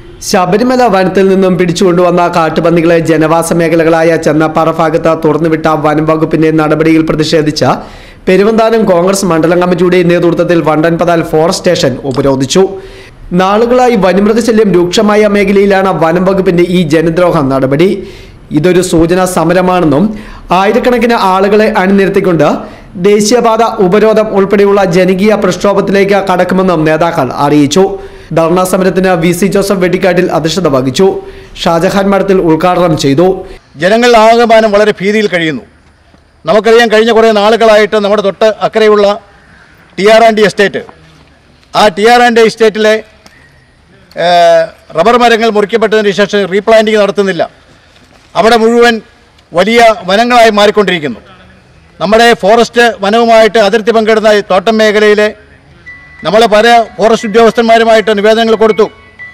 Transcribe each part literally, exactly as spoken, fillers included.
ശബരിമല വനത്തിൽ നിന്നും പിടിച്ചുകൊണ്ടുവന്ന കാട്ടുപന്നികളെ ജനവാസ മേഖലകളായ ചെന്നപ്പാറ ഭാഗത്ത് തുറന്നുവിട്ട വനം വകുപ്പിന്റെ നടപടിയിൽ പ്രതിഷേധിച്ച പെരുവന്താനം കോൺഗ്രസ് മണ്ഡലം കമ്മിറ്റിയുടെ നേതൃത്വത്തിൽ വണ്ടൻപതാൽ ഫോറസ്റ്റ് സ്റ്റേഷൻ ഉപരോധിച്ചു. നാളുകളായി വന്യമൃഗശല്യം രൂക്ഷമായ മേഖലയിലാണ് വനം വകുപ്പിന്റെ ഈ ജനദ്രോഹ നടപടി. ഇതൊരു സൂചനാ സമരമാണെന്നും ആയിരക്കണക്കിന് ആളുകളെ അണിനിരത്തിക്കൊണ്ട് ദേശീയപാത ഉപരോധം ഉൾപ്പെടെയുള്ള ജനകീയ പ്രക്ഷോഭത്തിലേക്ക് കടക്കുമെന്നും നേതാക്കൾ അറിയിച്ചു. ധർണാ സമരത്തിന് വി സി ജോസഫ് വെട്ടിക്കാട്ടിൽ അധ്യക്ഷത വഹിച്ചു. ഷാജഹാൻ മഠത്തിൽ ഉദ്ഘാടനം ചെയ്തു. ജനങ്ങൾ ആകമാനം വളരെ ഭീതിയിൽ കഴിയുന്നു. നമുക്കറിയാം, കഴിഞ്ഞ കുറേ നാളുകളായിട്ട് നമ്മുടെ തൊട്ട് അക്കരെയുള്ള T R and D estate ആ ടി ആർ ആൻഡ് ഡി എസ്റ്റേറ്റിലെ റബ്ബർ മരങ്ങൾ മുറിക്കപ്പെട്ടതിന് ശേഷം റീപ്ലാന്റിങ് നടത്തുന്നില്ല. അവിടെ മുഴുവൻ വലിയ വനങ്ങളായി മാറിക്കൊണ്ടിരിക്കുന്നു. നമ്മുടെ ഫോറസ്റ്റ് വനവുമായിട്ട് അതിർത്തി പങ്കിടുന്ന തോട്ടം മേഖലയിലെ നമ്മൾ പല ഫോറസ്റ്റ് ഉദ്യോഗസ്ഥന്മാരുമായിട്ട് നിവേദനങ്ങൾ കൊടുത്തു.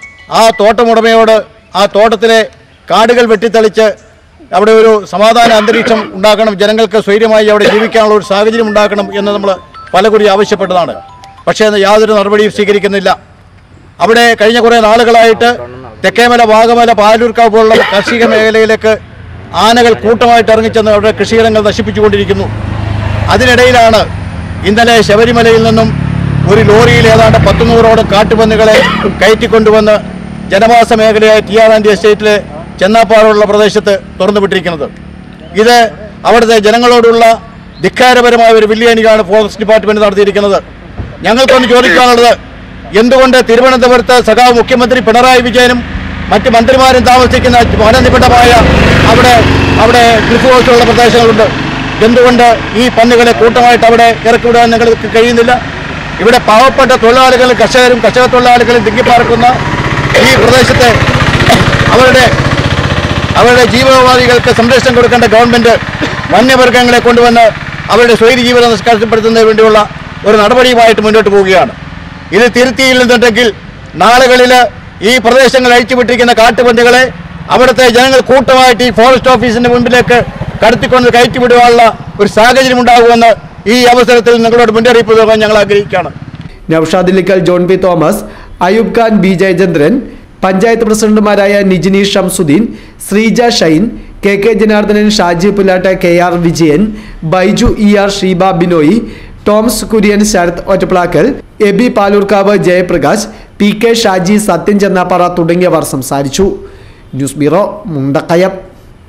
ആ തോട്ടമുടമയോട് ആ തോട്ടത്തിലെ കാടുകൾ വെട്ടിത്തെളിച്ച് അവിടെ ഒരു സമാധാന അന്തരീക്ഷം ഉണ്ടാക്കണം, ജനങ്ങൾക്ക് സ്വൈര്യമായി അവിടെ ജീവിക്കാനുള്ള ഒരു സാഹചര്യം ഉണ്ടാക്കണം എന്ന് നമ്മൾ പലകുറി ആവശ്യപ്പെട്ടതാണ്. പക്ഷേ അത് യാതൊരു നടപടിയും സ്വീകരിക്കുന്നില്ല. അവിടെ കഴിഞ്ഞ കുറേ നാളുകളായിട്ട് തെക്കേമല, വാഗമല, പാലൂർക്കാവ് പോലുള്ള കാർഷിക മേഖലയിലേക്ക് ആനകൾ കൂട്ടമായിട്ട് ഇറങ്ങിച്ചെന്ന് അവിടെ കൃഷിയിടങ്ങൾ നശിപ്പിച്ചുകൊണ്ടിരിക്കുന്നു. അതിനിടയിലാണ് ഇന്നലെ ശബരിമലയിൽ നിന്നും ഒരു ലോറിയിൽ ഏതാണ്ട് പത്തുനൂറോളം കാട്ടുപന്നികളെ കയറ്റിക്കൊണ്ടുവന്ന് ജനവാസ മേഖലയായ ടി ആർ ആൻഡ് ഡി എസ്റ്റേറ്റിലെ ചെന്നാപ്പാറുള്ള പ്രദേശത്ത് തുറന്നുവിട്ടിരിക്കുന്നത്. ഇത് അവിടുത്തെ ജനങ്ങളോടുള്ള ധിക്കാരപരമായ ഒരു വെല്ലുവിളിയാണ് ഫോറസ്റ്റ് ഡിപ്പാർട്ട്മെന്റ് നടത്തിയിരിക്കുന്നത്. ഞങ്ങൾക്കൊന്ന് ചോദിക്കാനുള്ളത്, എന്തുകൊണ്ട് തിരുവനന്തപുരത്ത് സഖാവ് മുഖ്യമന്ത്രി പിണറായി വിജയനും മറ്റ് മന്ത്രിമാരും താമസിക്കുന്ന വനനിബിഡമായ അവിടെ അവിടെ ക്ലിഫ് ഹൗസുള്ള പ്രദേശങ്ങളുണ്ട്, എന്തുകൊണ്ട് ഈ പന്നികളെ കൂട്ടമായിട്ട് അവിടെ ഇറക്കിവിടാൻ നിങ്ങൾക്ക് കഴിയുന്നില്ല? ഇവിടെ പാവപ്പെട്ട തൊഴിലാളികളും കർഷകരും കർഷക തൊഴിലാളികളും തിങ്ങിപ്പാർക്കുന്ന ഈ പ്രദേശത്തെ അവരുടെ അവരുടെ ജീവനോപാധികൾക്ക് സംരക്ഷണം കൊടുക്കേണ്ട ഗവൺമെൻറ് വന്യമൃഗങ്ങളെ കൊണ്ടുവന്ന് അവരുടെ സ്വൈര്യ ജീവിതം നിഷ്കർഷപ്പെടുത്തുന്നതിന് വേണ്ടിയുള്ള ഒരു നടപടിയുമായിട്ട് മുന്നോട്ട് പോവുകയാണ്. ഇത് തിരുത്തിയില്ലെന്നുണ്ടെങ്കിൽ നാളുകളിൽ ഈ പ്രദേശങ്ങൾ അഴിച്ചുവിട്ടിരിക്കുന്ന കാട്ടുപന്നികളെ അവിടുത്തെ ജനങ്ങൾ കൂട്ടമായിട്ട് ഈ ഫോറസ്റ്റ് ഓഫീസിന്റെ മുൻപിലേക്ക് കടത്തിക്കൊണ്ട് കയറ്റിവിടുവാനുള്ള ഒരു സാഹചര്യം ഉണ്ടാകുമെന്ന് ഈ അവസരത്തിൽ നിങ്ങളോട് മുന്നറിയിപ്പ് നൽകാൻ ഞങ്ങൾ ആഗ്രഹിക്കുകയാണ്. Noushad Illikkal, John P Thomas, Ayub Khan, B Jayachandran, panchayat പ്രസിഡന്റുമാരായ Nijini Shamsuddin, Sreeja Shine, K K Janardhanan, Shaji Pullattu, K R Vijayan, Baiju E R, Sheeba Binoy, Toms Kurian, Sarath Ottaplakkal, Aby Paloorkavu, Jayaprakash, P K Shaji, Sathyan Chennappara തുടങ്ങിയവർ സംസാരിച്ചു. News bureau, Mundakayam.